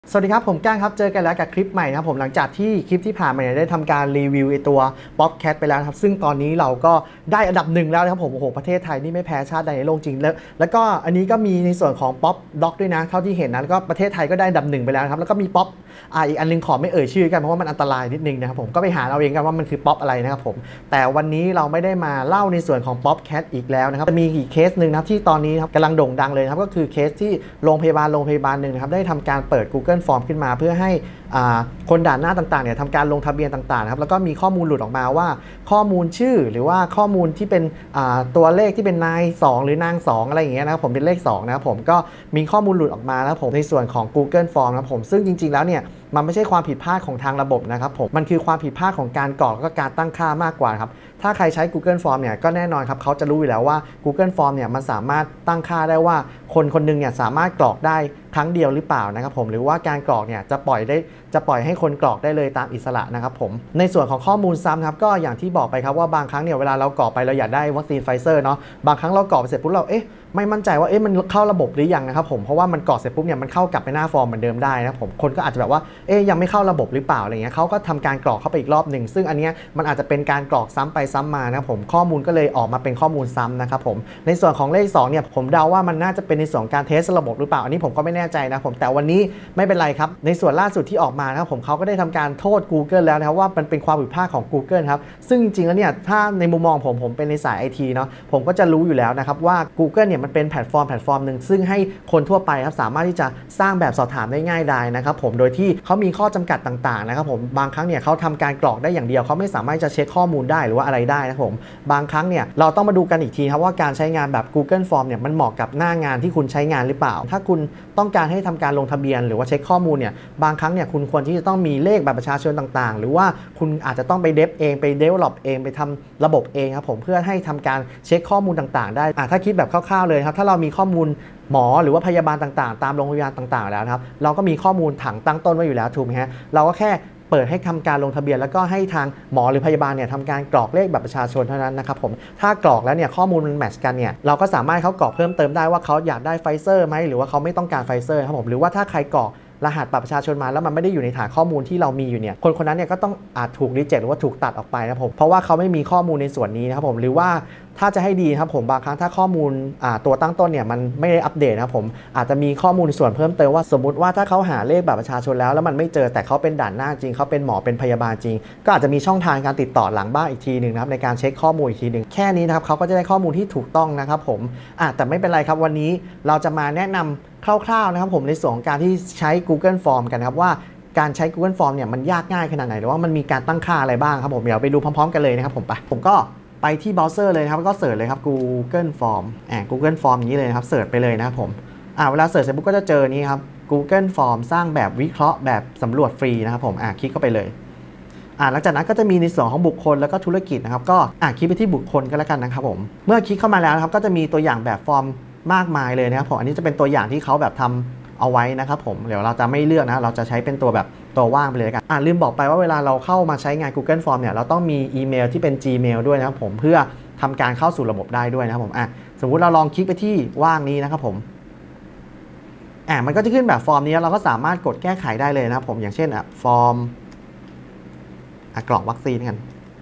สวัสดีครับผมก้างครับเจอกันแล้วกับคลิปใหม่นะครับผมหลังจากที่คลิปที่ผ่านมาได้ทำการรีวิวตัว Bobcat ไปแล้วครับซึ่งตอนนี้เราก็ได้อันดับหนึ่งแล้วนะครับผมโอ้โหประเทศไทยนี่ไม่แพ้ชาติใดในโลกจริงแล้วก็อันนี้ก็มีในส่วนของ Pop Dog ด้วยนะเท่าที่เห็นนะแล้วก็ประเทศไทยก็ได้อันดับหนึ่งไปแล้วครับแล้วก็มี Pop อีกอันนึงขอไม่เอ่ยชื่อกันเพราะว่ามันอันตรายนิดนึงนะครับผมก็ไปหาเราเองกันว่ามันคือ Pop อะไรนะครับผมแต่วันนี้เราไม่ได้มาเล่าในส่วนของ Bobcat อีกแล้วนะครับจะมีอีกเคสหนึ่งนะครับที่ตอนนี้กำลังโด่งดังเลยครับก็คือเคสที่โรงพยาบาลหนึ่งนะครับได้ทำการเปิด Google Form ขึ้นมาเพื่อให้คนด่านหน้าต่างๆเนี่ยทำการลงทะเบียนต่างๆนะครับแล้วก็มีข้อมูลหลุดออกมาว่าข้อมูลชื่อหรือว่าข้อมูลที่เป็นตัวเลขที่เป็นนาย2หรือนาง2อะไรอย่างเงี้ยนะครับผมเป็นเลข2นะครับผมก็มีข้อมูลหลุดออกมานะครับผมในส่วนของ Google Form นะครับผมซึ่งจริงๆแล้วเนี่ยมันไม่ใช่ความผิดพลาดของทางระบบนะครับผมมันคือความผิดพลาดของการกรอกและก็การตั้งค่ามากกว่าครับถ้าใครใช้ Google Form เนี่ยก็แน่นอนครับเขาจะรู้อยู่แล้วว่า Google Form เนี่ยมันสามารถตั้งค่าได้ว่าคนคนนึงเนี่ยสามารถกรอกได้ครั้งเดียวหรือเปล่านะครับผมหรือว่าการกรอกเนี่ยจะปล่อยให้คนกรอกได้เลยตามอิสระนะครับผมในส่วนของข้อมูลซ้ำครับก็อย่างที่บอกไปครับว่าบางครั้งเนี่ยเวลาเรากรอกไปเราอยากได้วัคซีนไฟเซอร์เนาะบางครั้งเรากรอกไปเสร็จปุ๊บเราไม่มั่นใจว่ามันเข้าระบบหรือยังนะครับผมเพราะว่ามันกรอกเสร็จปุ๊บเนี่ยมันเข้ากลับไปหน้าฟอร์มเหมือนเดิมได้นะผมคนก็อาจจะแบบว่ายังไม่เข้าระบบหรือเปล่าอะไรเงี้ยเขาก็ทำการกรอกเข้าไปอีกรอบหนึ่งซึ่งอันนี้มันอาจจะเป็นการกรอกซ้ำไปซ้ำมานะผมข้อมูลก็เลยออกมาเป็นข้อมูลซ้ำนะครับผมในส่วนของเลข2เนี่ยผมเดาว่ามันน่าจะเป็นในส่วนการเทสระบบหรือเปล่าอันนี้ผมก็ไม่แน่ใจนะผมแต่วันนี้ไม่เป็นไรครับในส่วนล่าสุดที่ออกมานะครับผมเขาก็ได้ทำการโทษ Google แล้วนะครับว่ามันเป็นความผิดพลาดของ Google ครับซึ่งจริงๆแล้วเนี่ยถ้าในมุมมองผมเป็นในสาย IT เนาะผมก็จะรู้อยู่แล้วนะครับว่า Google เนี่ยมันเป็นแพลตฟอร์มหนึ่งซึ่งให้คนทั่วไปครับสามารถที่จะสร้างแบบสอบถามได้ง่ายดายนะครับผมโดยที่เขามีข้อจำกัดต่างๆนะครับผมบางครั้งเนี่ยเขาทำการกรอกได้อย่างเดียวเขาไม่สามารถจะเช็คข้อมูลได้หรือว่าอะไรได้นะครับผมบางครั้งเนี่ยเราต้องมาดูกันอีกทีครับว่าการใช้งานแบบ Google Form เนี่ยมันเหมาะกับหน้างานที่คุณใช้งานหรือเปล่าถ้าคุณต้องการให้ทำการลงทะเบียนหรือว่าเช็คข้อมูลเนี่ยบางครั้งเนี่ยคุณควรที่จะต้องมีเลขบัตรประชาชนต่างๆหรือว่าคุณอาจจะต้องไปเดฟเองไป develop เองไปทำระบบเองครับผมเพื่อให้ทำการเช็คข้อมูลต่างๆได้ถ้าคิดแบบคร่าวๆเลยครับถ้าเรามีข้อมูลหมอหรือว่าพยาบาลต่างๆตามโรงพยาบาลต่างๆแล้วนะครับเราก็มีข้อมูลถังตั้งต้นไว้อยู่แล้วถูกไหมฮะเราก็แค่เปิดให้ทำการลงทะเบียนแล้วก็ให้ทางหมอหรือพยาบาลเนี่ยทำการกรอกเลขบัตรประชาชนเท่านั้นนะครับผมถ้ากรอกแล้วเนี่ยข้อมูลมันแมทช์กันเนี่ยเราก็สามารถเขากรอกเพิ่มเติมได้ว่าเขาอยากได้ไฟเซอร์ไหมหรือว่าเขาไม่ต้องการไฟเซอร์ครับผมหรือว่าถ้าใครกรอกรหัสบัตรประชาชนมาแล้วมันไม่ได้อยู่ในฐานข้อมูลที่เรามีอยู่เนี่ยคนนั้นเนี่ยก็ต้องอาจถูกรีเจ็คหรือว่าถูกตัดออกไปนะครับผมเพราะว่าเขาไม่มีข้อมูลในส่วนนี้นะครับผมหรือว่าถ้าจะให้ดีครับผมบางครั้งถ้าข้อมูลตัวตั้งต้นเนี่ยมันไม่ได้อัปเดตนะครับผมอาจจะมีข้อมูลส่วนเพิ่มเติมว่าสมมุติว่าถ้าเขาหาเลขบัตรประชาชนแล้วมันไม่เจอแต่เขาเป็นด่านหน้าจริงเขาเป็นหมอเป็นพยาบาลจริงก็อาจจะมีช่องทางการติดต่อหลังบ้านอีกทีนึงนะครับในการเช็คข้อมูลอีกทีนึงแค่นี้นะครับเขาก็จะได้ข้อมูลที่ถูกต้องนะครับผมแต่ไม่เป็นไรครับวันนี้เราจะมาแนะนำคร่าวๆนะครับผมในส่วนของการที่ใช้ Google Form กันครับว่าการใช้ Google Form เนี่ยมันยากง่ายขนาดไหนหรือว่ามันมีการตั้งค่าอะไรบ้างครับผมเดี๋ยวไปดูพร้อมๆกันเลยนะครับผมก็ไปที่เบราว์เซอร์เลยครับก็เสิร์ชเลยครับ Google Form Google Form อย่างนี้เลยครับเสิร์ชไปเลยนะครับผมเวลาเสิร์ชเสร็จปุ๊บก็จะเจอนี้ครับ Google Form สร้างแบบวิเคราะห์แบบสำรวจฟรีนะครับผมคลิกเข้าไปเลยหลังจากนั้นก็จะมีในส่วนของบุคคลแล้วก็ธุรกิจนะครับก็คลิกไปที่บุคคลก็แล้วกันนะครับผมเมื่อคลิกเข้ามาแล้วนะครับก็จะมีตัวอย่างแบบฟอร์มมากมายเลยนะครับผมอันนี้จะเป็นตัวอย่างที่เขาแบบทำเอาไว้นะครับผมเดี๋ยวเราจะไม่เลือกนะเราจะใช้เป็นตัวแบบตัวว่างไปเลยกันลืมบอกไปว่าเวลาเราเข้ามาใช้งาน Google Form เนี่ยเราต้องมีอีเมลที่เป็น Gmail ด้วยนะครับผมเพื่อทำการเข้าสู่ระบบได้ด้วยนะครับผมสมมุติเราลองคลิกไปที่ว่างนี้นะครับผมมันก็จะขึ้นแบบฟอร์มนี้เราก็สามารถกดแก้ไขได้เลยนะครับผมอย่างเช่นฟอร์มกรอกวัคซีนกัน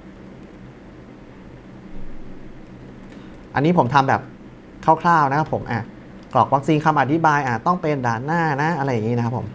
อันนี้ผมทำแบบคร่าวๆนะครับผมกรอกวัคซีนคำอธิบายต้องเป็นด่านหน้านะอะไรอย่างนี้นะครับผม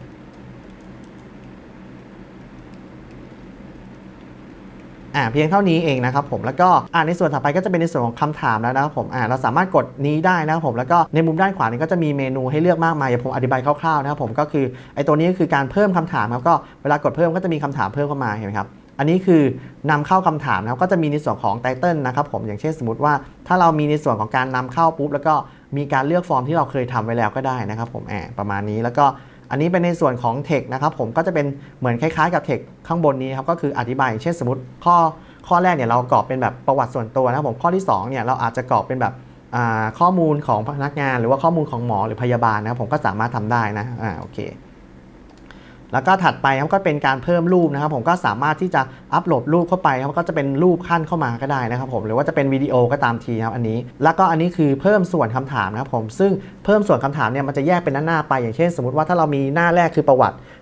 เพียงเท่านี้เองนะครับผมแล้วก็ในส่วนถัดไปก็จะเป็นในส่วนของคำถามแล้วนะครับผมเราสามารถกดนี้ได้นะครับผมแล้วก็ในมุมด้านขวานี้ก็จะมีเมนูให้เลือกมากมายอย่างผมอธิบายคร่าวๆนะครับผมก็คือตัวนี้ก็คือการเพิ่มคำถามครับก็เวลากดเพิ่มก็จะมีคำถามเพิ่มเข้ามาเห็นไหมครับอันนี้คือนำเข้าคำถามนะครับก็จะมีในส่วนของไตเติลนะครับผมอย่างเช่นสมมติว่าถ้าเรามีในส่วนของการนำเข้าปุ๊บแล้วก็มีการเลือกฟอร์มที่เราเคยทำไว้แล้วก็ได้นะครับผมประมาณนี้แล้วก็อันนี้เป็นในส่วนของ text นะครับผมก็จะเป็นเหมือนคล้ายๆกับ text ข้างบนนี้ครับก็คืออธิบายอย่างเช่นสมมติข้อแรกเนี่ยเรากรอกเป็นแบบประวัติส่วนตัวนะครับผมข้อที่2เนี่ยเราอาจจะกรอกเป็นแบบข้อมูลของพนักงานหรือว่าข้อมูลของหมอหรือพยาบาลนะครับผมก็สามารถทำได้นะโอเคแล้วก็ถัดไปครับก็เป็นการเพิ่มรูปนะครับผมก็สามารถที่จะอัปโหลดรูปเข้าไปครับก็จะเป็นรูปขั้นเข้ามาก็ได้นะครับผมหรือว่าจะเป็นวิดีโอก็ตามทีครับอันนี้แล้วก็อันนี้คือเพิ่มส่วนคำถามนะครับผมซึ่งเพิ่มส่วนคำถามเนี่ยมันจะแยกเป็นหน้าไปอย่างเช่นสมมติว่าถ้าเรามีหน้าแรกคือประวัติ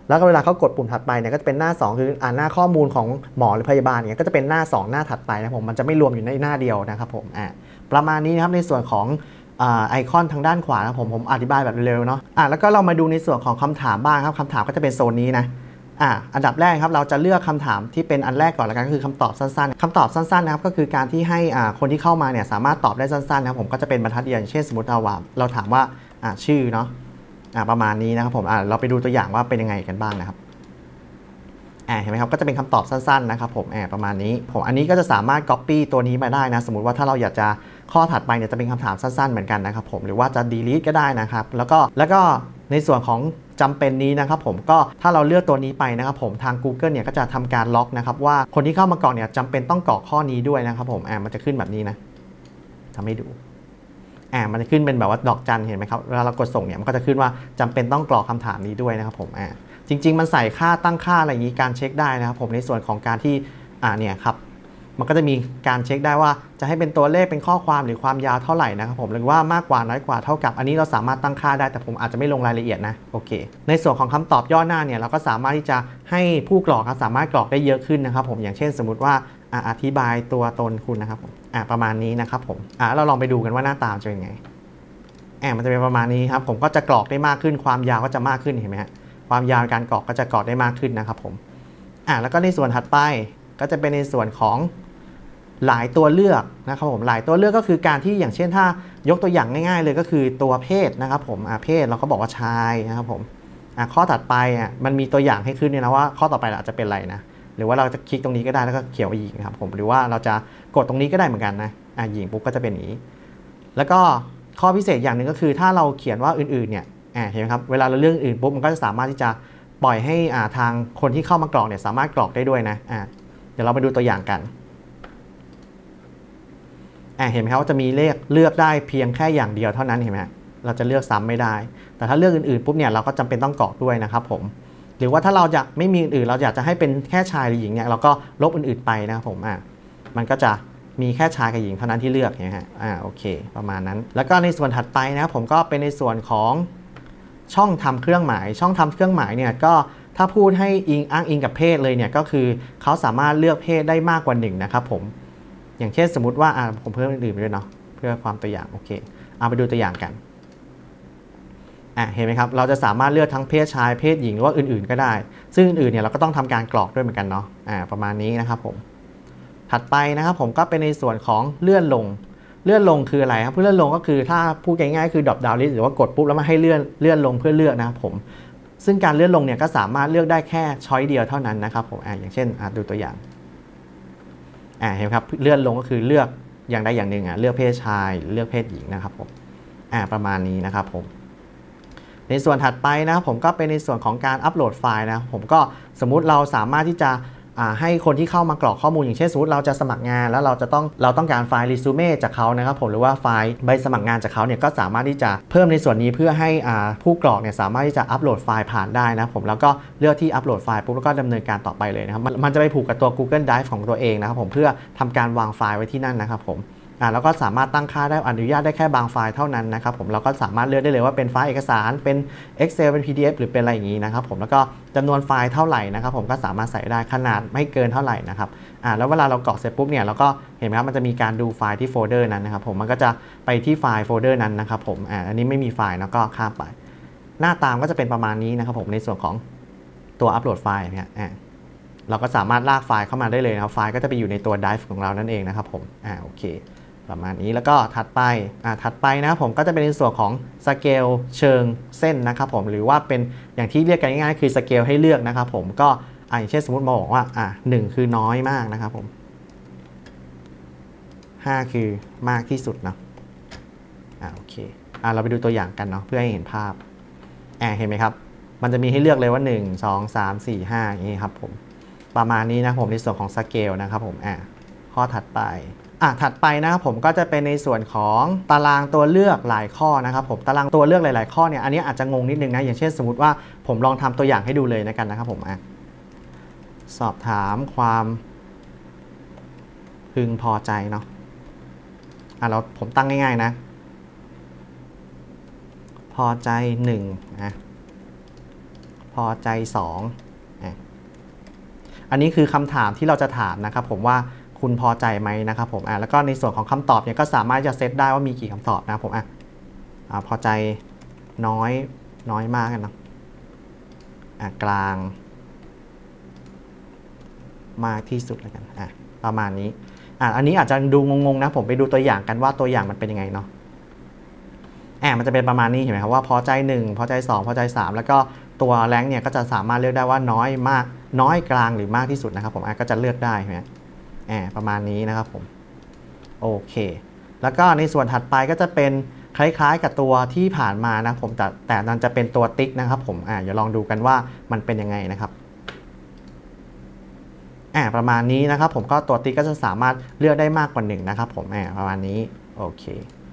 แล้วก็เวลาเขากดปุ่มถัดไปเนี่ยก็จะเป็นหน้า2คือหน้าข้อมูลของหมอหรือพยาบาลเนี่ยก็จะเป็นหน้า2หน้าถัดไปนะผมมันจะไม่รวมอยู่ในหน้าเดียวนะครับผมประมาณนี้นะครับในส่วนของไอคอนทางด้านขวานะผมอธิบายแบบเร็วๆเนาะแล้วก็เรามาดูในส่วนของคำถามบ้างครับคำถามก็จะเป็นโซนนี้นะอันดับแรกครับเราจะเลือกคำถามที่เป็นอันแรกก่อนแล้วกันก็คือคำตอบสั้นๆคำตอบสั้นๆนะครับก็คือการที่ให้คนที่เข้ามาเนี่ยสามารถตอบได้สั้นๆนะครับผมก็จะเป็นบรรทัดเดียวเช่นสมมติเราถามว่าชื่อเนาะประมาณนี้นะครับผมเราไปดูตัวอย่างว่าเป็นยังไงกันบ้างนะครับเห็นไหมครับก็จะเป็นคำตอบสั้นๆนะครับผมประมาณนี้ผมอันนี้ก็จะสามารถ copy ตัวนี้มาได้นะสมมุติว่าถ้าเราอยากจะข้อถัดไปเนี่ยจะเป็นคำถามสั้นๆเหมือนกันนะครับผมหรือว่าจะ delete ก็ได้นะครับแล้วก็ในส่วนของจำเป็นนี้นะครับผมก็ถ้าเราเลือกตัวนี้ไปนะครับผมทาง Google เนี่ยก็จะทำการล็อกนะครับว่าคนที่เข้ามากรอกเนี่ยจำเป็นต้องกรอกข้อนี้ด้วยนะครับผมมันจะขึ้นแบบนี้นะทำให้ดูมันจะขึ้นเป็นแบบว่าดอกจันเห็นไหมครับเวลาเรากดส่งเนี่ยมันก็จะขึ้นว่าจำเป็นต้องกรอกคำถามนี้ด้วยนะครับผมจริงๆมันใส่ค่าตั้งค่าอะไรอย่างนี้การเช็คได้นะครับผมในส่วนของการที่เนี่ยครับมันก็จะมีการเช็คได้ว่าจะให้เป็นตัวเลขเป็นข้อความหรือความยาวเท่าไหร่นะครับผมหรือว่ามากกว่าน้อยกว่าเท่ากับอันนี้เราสามารถตั้งค่าได้แต่ผมอาจจะไม่ลงรายละเอียดนะโอเคในส่วนของคำตอบย่อหน้าเนี่ยเราก็สามารถที่จะให้ผู้กรอกสามารถกรอกได้เยอะขึ้นนะครับผมอย่างเช่นสมมุติว่าอธิบายตัวตนคุณนะครับผมประมาณนี้นะครับผมเราลองไปดูกันว่าหน้าตาจะเป็นไงมันจะเป็นประมาณนี้ครับผมก็จะกรอกได้มากขึ้นความยาวก็จะมากขึ้นเห็นไหมฮะความยาวการกรอกก็จะกรอกได้มากขึ้นนะครับผมแล้วก็ในส่วนถัดไปก็จะเป็นในส่วนของหลายตัวเลือกนะครับผมหลายตัวเลือกก็คือการที่อย่างเช่นถ้ายกตัวอย่างง่ายๆเลยก็คือตัวเพศนะครับผมเพศเราก็บอกว่าชายนะครับผมข้อถัดไปมันมีตัวอย่างให้ขึ้นเนี่ยนะว่าข้อต่อไปอาจจะเป็นอะไรนะหรือว่าเราจะคลิกตรงนี้ก็ได้แล้วก็เขียนว่าหญิงครับผมหรือว่าเราจะกดตรงนี้ก็ได้เหมือนกันนะหญิงปุ๊บก็จะเป็นอย่างนี้แล้วก็ข้อพิเศษอย่างหนึ่งก็คือถ้าเราเขียนว่าอื่นๆเนี่ยเห็นไหมครับเวลาเราเลือกอื่นปุ๊บมันก็จะสามารถที่จะปล่อยให้ทางคนที่เข้ามากรอกเนี่ยสามารถกรอกได้ด้วยนะเดี๋ยวเราไปดูตัวอย่างกันเห็นไหมครับว่าจะมีเลขเลือกได้เพียงแค่อย่างเดียวเท่านั้นเห็นไหมเราจะเลือกซ้ำไม่ได้แต่ถ้าเลือกอื่นๆปุ๊บเนี่ยเราก็จำเป็นต้องกรอกด้วยนะครับผมหรือว่าถ้าเราจะไม่มีอื่นเราอยากจะให้เป็นแค่ชายหรือหญิงเนี่ยเราก็ลบอื่นๆไปนะครับผมมันก็จะมีแค่ชายกับหญิงเท่านั้นที่เลือกนะฮะโอเคประมาณนั้นแล้วก็ในส่วนถัดไปนะครับผมก็เป็นในส่วนของช่องทำเครื่องหมายช่องทำเครื่องหมายเนี่ยก็ถ้าพูดให้อ้างอิงกับเพศเลยเนี่ยก็คือเขาสามารถเลือกเพศได้มากกว่า1นะครับผมอย่างเช่นสมมุติว่าผมเพิ่มอื่นๆไปด้วยเนาะเพื่อความตัวอย่างโอเคไปดูตัวอย่างกันเห็นไหมครับเราจะสามารถเลือกทั้งเพศชายเพศหญิงหรือว่าอื่นๆก็ได้ซึ่งอื่นๆเนี่ยเราก็ต้องทำการกรอกด้วยเหมือนกันเนาะประมาณนี้นะครับผมถัดไปนะครับผมก็เป็นในส่วนของเลื่อนลงคืออะไรครับเลื่อนลงก็คือถ้าพูดง่ายๆคือ drop down list หรือว่ากดปุ๊บแล้วมาให้เลื่อนลงเพื่อเลือกนะครับผมซึ่งการเลื่อนลงเนี่ยก็สามารถเลือกได้แค่ช้อยเดียวเท่านั้นนะครับผมอย่างเช่นดูตัวอย่างเห็นครับเลื่อนลงก็คือเลือกอย่างใดอย่างหนึ่งเลือกเพศชายหรือเลือกเพศหญิงนะครับผมประมาณนี้นะครับผมในส่วนถัดไปนะครับผมก็เป็นในส่วนของการอัปโหลดไฟล์นะผมก็สมมุติเราสามารถที่จะให้คนที่เข้ามากรอกข้อมูลอย่างเช่นสมมติเราจะสมัครงานแล้วเราต้องการไฟล์รีซูเม่จากเขานะครับผมหรือว่าไฟล์ใบสมัครงานจากเขาเนี่ยก็สามารถที่จะเพิ่มในส่วนนี้เพื่อให้ผู้กรอกเนี่ยสามารถที่จะอัปโหลดไฟล์ผ่านได้นะผมแล้วก็เลือกที่อัปโหลดไฟล์ปุ๊บแล้วก็ดำเนินการต่อไปเลยนะครับมันจะไปผูกกับตัว Google Drive ของตัวเองนะครับผมเพื่อทำการวางไฟล์ไว้ที่นั่นนะครับผมแล้วก็สามารถตั้งค่าได้อนุญาตได้แค่บางไฟล์เท่านั้นนะครับผมเราก็สามารถเลือกได้เลยว่าเป็นไฟล์เอกสารเป็น Excel เป็น PDF หรือเป็นอะไรอย่างนี้นะครับผมแล้วก็จำนวนไฟล์เท่าไหร่นะครับผมก็สามารถใส่ได้ขนาดไม่เกินเท่าไหร่นะครับแล้วเวลาเรากรอกเสร็จปุ๊บเนี่ยเราก็เห็นไหมครับมันจะมีการดูไฟล์ที่โฟลเดอร์นั้นนะครับผมมันก็จะไปที่ไฟล์โฟลเดอร์นั้นนะครับผมอันนี้ไม่มีไฟล์แล้วก็ข้ามไปหน้าตามก็จะเป็นประมาณนี้นะครับผมในส่วนของตัวอัปโหลดไฟล์เนี่ยเราก็สามารถลากไฟล์เข้ามาได้เลยนะครับไฟล์ก็จะไปอยู่ในตัว Drive ของเรานั่นเองนะครับผมโอเคประมาณนี้แล้วก็ถัดไปนะครับผมก็จะเป็นในส่วนของสเกลเชิงเส้นนะครับผมหรือว่าเป็นอย่างที่เรียกกันง่ายๆคือสเกลให้เลือกนะครับผมก็อย่างเช่นสมมติมาบอกว่า1คือน้อยมากนะครับผม5คือมากที่สุดนะโอเคเราไปดูตัวอย่างกันเนาะเพื่อให้เห็นภาพเห็นไหมครับมันจะมีให้เลือกเลยว่า1 2 3 4 5อย่างนี้ครับผมประมาณนี้นะผมในส่วนของสเกลนะครับผมข้อถัดไปนะครับผมก็จะเป็นในส่วนของตารางตัวเลือกหลายข้อนะครับผมตารางตัวเลือกหลายๆข้อเนี่ยอันนี้อาจจะงงนิดนึงนะอย่างเช่นสมมติว่าผมลองทำตัวอย่างให้ดูเลยนะครับผมสอบถามความพึงพอใจเนาะผมตั้งง่ายๆนะพอใจ1 พอใจ2อันนี้คือคำถามที่เราจะถามนะครับผมว่าคุณพอใจไหมนะครับผมแล้วก็ในส่วนของคำตอบเนี่ยก็สามารถจะเซตได้ว่ามีกี่คำตอบนะครับผมพอใจน้อยมากกันเนาะกลางมากที่สุดแล้วกันประมาณนี้อันนี้อาจจะดูงงๆนะผมไปดูตัวอย่างกันว่าตัวอย่างมันเป็นยังไงเนาะมันจะเป็นประมาณนี้เห็นไหมครับว่าพอใจ1พอใจ2พอใจ3แล้วก็ตัวแรงเนี่ยก็จะสามารถเลือกได้ว่าน้อยมากน้อยกลางหรือมากที่สุดนะครับผมก็จะเลือกได้ใช่ไหมประมาณนี้นะครับผมโอเคแล้วก็ในส่วนถัดไปก็จะเป็นคล้ายๆกับตัวที่ผ่านมานะผมแต่มันจะเป็นตัวติ๊กนะครับผมเดี๋ยวลองดูกันว่ามันเป็นยังไงนะครับประมาณนี้นะครับผมก็ตัวติ๊กก็จะสามารถเลือกได้มากกว่า1นะครับผมประมาณนี้โอเค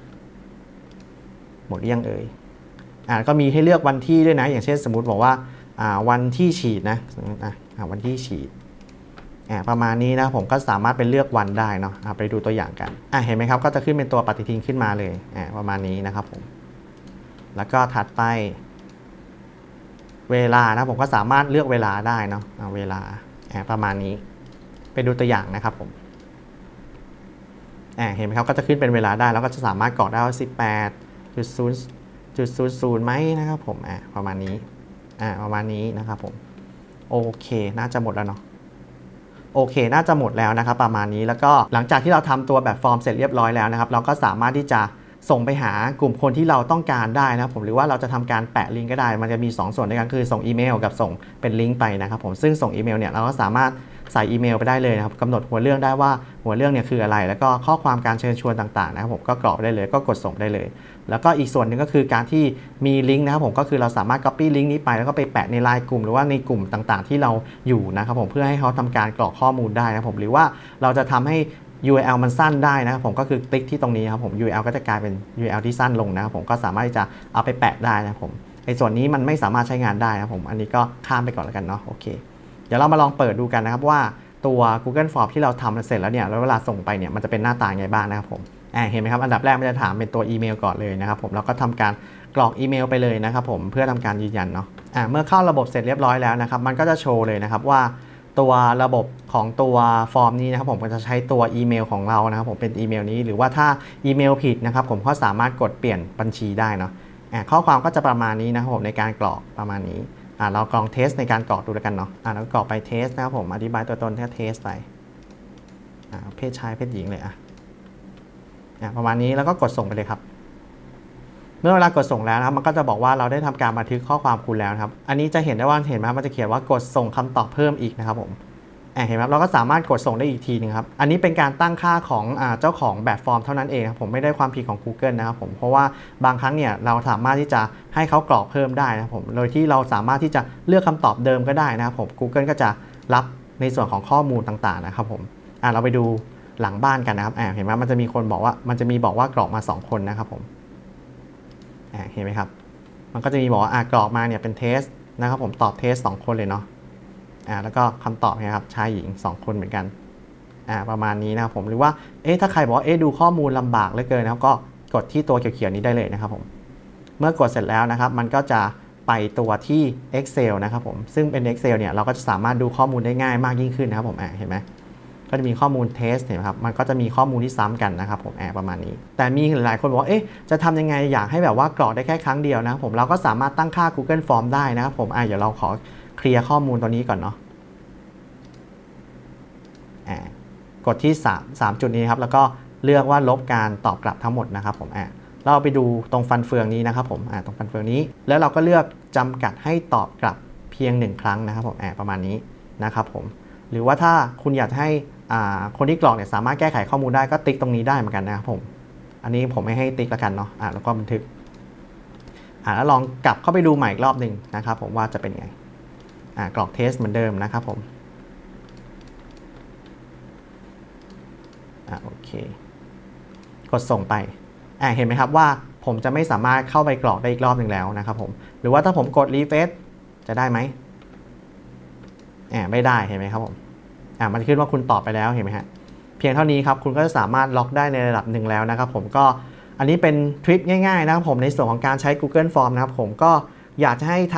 หมดหรือยังเอ่ยก็มีให้เลือกวันที่ด้วยนะอย่างเช่นสมมุติบอกว่าวันที่ฉีดนะวันที่ฉีดประมาณนี้นะผมก็สามารถไปเลือกวันได้เนาะไปดูตัวอย่างกันเห็นไหมครับก็จะขึ้นเป็นตัวปฏิทินขึ้นมาเลยประมาณนี้นะครับผมแล้วก็ถัดไปเวลานะผมก็สามารถเลือกเวลาได้เนาะเวลาประมาณนี้ไปดูตัวอย่างนะครับผมเห็นไหมครับก็จะขึ้นเป็นเวลาได้แล้วก็จะสามารถกรอกได้ว่า18.00ไหมนะครับผมประมาณนี้ประมาณนี้นะครับผมโอเคน่าจะหมดแล้วเนาะโอเคน่าจะหมดแล้วนะครับประมาณนี้แล้วก็หลังจากที่เราทำตัวแบบฟอร์มเสร็จเรียบร้อยแล้วนะครับเราก็สามารถที่จะส่งไปหากลุ่มคนที่เราต้องการได้นะครับผมหรือว่าเราจะทำการแปะลิงก์ก็ได้มันจะมี2ส่วนด้วยกันคือส่งอีเมลกับส่งเป็นลิงก์ไปนะครับผมซึ่งส่งอีเมลเนี่ยเราก็สามารถใส่อีเมลไปได้เลยนะครับกำหนดหัวเรื่องได้ว่าหัวเรื่องเนี่ยคืออะไรแล้วก็ข้อความการเชิญชวนต่างๆนะครับผมก็กรอกได้เลยก็กดส่งได้เลยแล้วก็อีกส่วนหนึ่งก็คือการที่มีลิงก์นะครับผมก็คือเราสามารถ copy ลิงก์นี้ไปแล้วก็ไปแปะในไลน์กลุ่มหรือว่าในกลุ่มต่างๆที่เราอยู่นะครับผมเพื่อให้เขาทำการกรอกข้อมูลได้นะครับผมหรือว่าเราจะทำให้ URL มันสั้นได้นะครับผมก็คือคลิกที่ตรงนี้ครับผม URL ก็จะกลายเป็น URL ที่สั้นลงนะครับผมก็สามารถที่จะเอาไปแปะได้นะครับผมในส่วนนี้มันไม่สามารถใช้งานได้นะครับผมอันนี้ก็ข้ามไปก่อนแล้วกันเนาะโอเคเดี๋ยวเรามาลองเปิดดูกันนะครับว่าตัว Google Form ที่เราทำเสร็จแล้วเนี่ยแล้วเวลาส่งไปเนี่ยมันจะเป็นหน้าตาไงบ้างนะครับผมเห็นไหมครับอันดับแรกมันจะถามเป็นตัวอีเมลก่อนเลยนะครับผมแล้วก็ทำการกรอกอีเมลไปเลยนะครับผมเพื่อทำการยืนยันเนาะเมื่อเข้าระบบเสร็จเรียบร้อยแล้วนะครับมันก็จะโชว์เลยนะครับว่าตัวระบบของตัวฟอร์มนี้นะครับผมก็จะใช้ตัวอีเมลของเรานะครับผมเป็นอีเมลนี้หรือว่าถ้าอีเมลผิดนะครับผมก็สามารถกดเปลี่ยนบัญชีได้เนาะข้อความก็จะประมาณนี้นะครับผมในการกรอกประมาณนี้เราลองเทสในการกรอกดูแล้วกันเนาะเรากรอกไปเทสนะครับผมอธิบายตัวตนแค่เทสไปเพศชายเพศหญิงเลยประมาณนี้แล้วก็กดส่งไปเลยครับเมื่อเวลากดส่งแล้วนะครับมันก็จะบอกว่าเราได้ทำการบันทึกข้อความคุณแล้วครับอันนี้จะเห็นได้ว่าเห็นไหมมันจะเขียนว่ากดส่งคำตอบเพิ่มอีกนะครับผมเห็นไหมเราก็สามารถกดส่งได้อีกทีนึงครับอันนี้เป็นการตั้งค่าของเจ้าของแบบฟอร์มเท่านั้นเองครับผมไม่ได้ความผิดของ Google นะครับผมเพราะว่าบางครั้งเนี่ยเราสามารถที่จะให้เขากรอกเพิ่มได้นะครับผมโดยที่เราสามารถที่จะเลือกคำตอบเดิมก็ได้นะครับผม Google ก็จะรับในส่วนของข้อมูลต่างๆนะครับผมเราไปดูหลังบ้านกันนะครับเห็นไหมมันจะมีคนบอกว่ามันจะมีบอกว่ากรอกมา2คนนะครับผมเห็นไหมครับมันก็จะมีบอกว่ากรอกมาเนี่ยเป็นเทสนะครับผมตอบเทส2คนเลยเนาะแล้วก็คำตอบนะครับชายหญิง2คนเหมือนกันประมาณนี้นะครับผมหรือว่าถ้าใครบอกว่าดูข้อมูลลำบากเหลือเกินนะครับก็กดที่ตัวเขียวๆนี้ได้เลยนะครับผมเมื่อกดเสร็จแล้วนะครับมันก็จะไปตัวที่ Excel นะครับผมซึ่งเป็น Excel เนี่ยเราก็จะสามารถดูข้อมูลได้ง่ายมากยิ่งขึ้นนะครับผมเห็นไหมก็จะมีข้อมูลเทสเห็นไหมครับมันก็จะมีข้อมูลที่ซ้ำกันนะครับผมประมาณนี้แต่มีหลายคนบอกว่าจะทำยังไงอยากให้แบบว่ากรอกได้แค่ครั้งเดียวนะครับผมเราก็สามารถตั้งค่า Google Form ได้นะครับผมเดี๋ยวเราขอเคลียร์ข้อมูลตัวนี้ก่อนเนาะกดที่3จุดนี้ครับแล้วก็เลือกว่าลบการตอบกลับทั้งหมดนะครับผมเราไปดูตรงฟันเฟืองนี้นะครับผมตรงฟันเฟืองนี้แล้วเราก็เลือกจำกัดให้ตอบกลับเพียง1ครั้งนะครับผมประมาณนี้นะครับผมหรือว่าถ้าคุณอยากให้คนที่กรอกเนี่ยสามารถแก้ไขข้อมูลได้ก็ติ๊กตรงนี้ได้เหมือนกันนะครับผมอันนี้ผมไม่ให้ติ๊กแล้วกันเนาะแล้วก็บันทึกแล้วลองกลับเข้าไปดูใหม่อีกรอบหนึ่งนะครับผมว่าจะเป็นไงกรอกเทสเหมือนเดิมนะครับผมโอเคกดส่งไปเห็นไหมครับว่าผมจะไม่สามารถเข้าไปกรอกได้อีกรอบหนึ่งแล้วนะครับผมหรือว่าถ้าผมกดรีเฟรชจะได้ไหมไม่ได้เห็นไหมครับผมมันขึ้นว่าคุณตอบไปแล้วเห็นไหมฮะเพียงเท่านี้ครับคุณก็จะสามารถล็อกได้ในระดับหนึ่งแล้วนะครับผมก็อันนี้เป็นทริคง่ายๆนะครับผมในส่วนของการใช้ Google Form นะครับผมก็อยากจะให้ทาง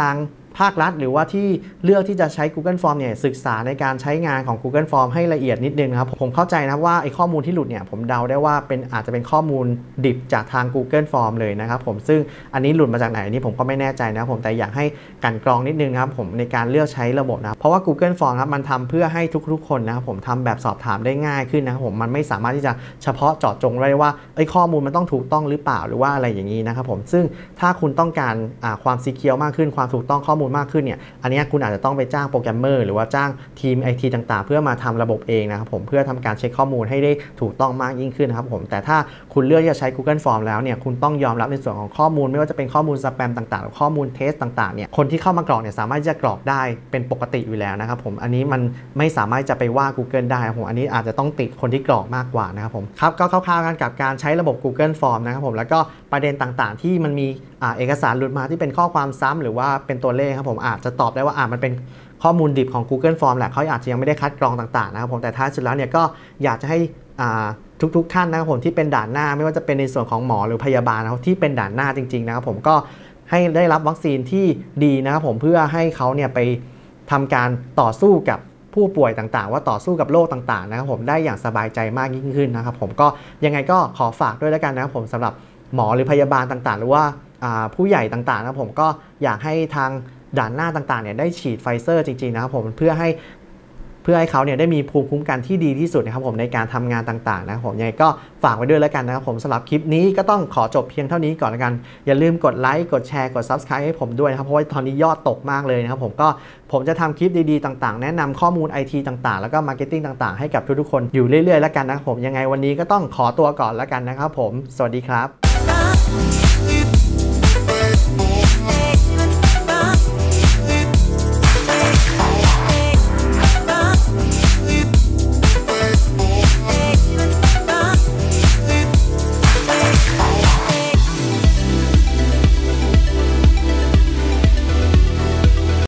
ภาครัฐหรือว่าที่เลือกที่จะใช้ Google Form เนี่ยศึกษาในการใช้งานของ Google Form ให้ละเอียดนิดนึงนะครับผมเข้าใจนะว่าไอ้ข้อมูลที่หลุดเนี่ยผมเดาได้ว่าอาจจะเป็นข้อมูลดิบจากทาง Google Form เลยนะครับผมซึ่งอันนี้หลุดมาจากไหนนี่ผมก็ไม่แน่ใจนะครับผมแต่อยากให้กันกรองนิดนึงนะครับผมในการเลือกใช้ระบบนะเพราะว่า Google Form ครับมันทำเพื่อให้ทุกๆคนนะครับผมทำแบบสอบถามได้ง่ายขึ้นนะครับผมมันไม่สามารถที่จะเฉพาะเจาะจงได้ว่าไอ้ข้อมูลมันต้องถูกต้องหรือเปล่าหรือว่าอะไรอย่างนี้นะครับผมซึ่งถ้าคุณต้องการความซีเคียวมากขึ้นความถูกต้องข้อมูลมากขึ้นเนี่ยอันนี้คุณอาจจะต้องไปจ้างโปรแกรมเมอร์หรือว่าจ้างทีม IT ต่างๆเพื่อมาทำระบบเองนะครับผมเพื่อทำการเช็คข้อมูลให้ได้ถูกต้องมากยิ่งขึ้นนะครับผมแต่ถ้าคุณเลือกจะใช้ Google Form แล้วเนี่ยคุณต้องยอมรับในส่วนของข้อมูลไม่ว่าจะเป็นข้อมูลสแปมต่างๆหรือข้อมูลเทสต่างๆเนี่ยคนที่เข้ามากรอกเนี่ยสามารถจะกรอกได้เป็นปกติอยู่แล้วนะครับผมอันนี้มันไม่สามารถจะไปว่า Google ได้ครับผมอันนี้อาจจะต้องติดคนที่กรอกมากกว่านะครับผมครับก็คร่าวๆกันกับการใช้ระบบ Google Form นะครับผมแล้วก็ประเด็นต่างๆที่มันมีเอกสารหลุดมาที่เป็นข้อความซ้ำหรือว่าเป็นตัวเลขครับผมอาจจะตอบได้ว่ามันเป็นข้อมูลดิบของ Google Form แหละเขาอาจจะยังไม่ได้คัดกรองต่างๆนะครับผมแต่ท้ายสุดแล้วเนี่ยก็อยากจะให้ทุกท่านนะครับผมที่เป็นด่านหน้าไม่ว่าจะเป็นในส่วนของหมอหรือพยาบาลนะครับที่เป็นด่านหน้าจริงๆนะครับผมก็ให้ได้รับวัคซีนที่ดีนะครับผมเพื่อให้เขาเนี่ยไปทำการต่อสู้กับผู้ป่วยต่างๆว่าต่อสู้กับโรคต่างๆนะครับผมได้อย่างสบายใจมากยิ่งขึ้นนะครับผมก็ยังไงก็ขอฝากด้วยแล้วกันนะครับผมสำหรับหมอหรือพยาบาลต่างๆหรือว่าผู้ใหญ่ต่างๆนะครับผมก็อยากให้ทางด่านหน้าต่างๆเนี่ยได้ฉีดไฟเซอร์จริงๆนะครับผมเพื่อให้เขาเนี่ยได้มีภูมิคุ้มกันที่ดีที่สุดนะครับผมในการทำงานต่างๆนะครับผมยังไงก็ฝากไว้ด้วยแล้วกันนะครับผมสำหรับคลิปนี้ก็ต้องขอจบเพียงเท่านี้ก่อนแล้วกันอย่าลืมกดไลค์กดแชร์กด Subscribe ให้ผมด้วยนะครับเพราะว่าตอนนี้ยอดตกมากเลยนะครับผมจะทำคลิปดีๆต่างๆแนะนำข้อมูล IT ต่างๆแล้วก็ Marketing ต่างๆให้กับทุกๆคนอยู่เรื่อยๆแล้วกันนะครับผมยังไงวันนี้ก็ต้องขอตัวก่อนแล้วกันนะครับผมสวัสดีครับ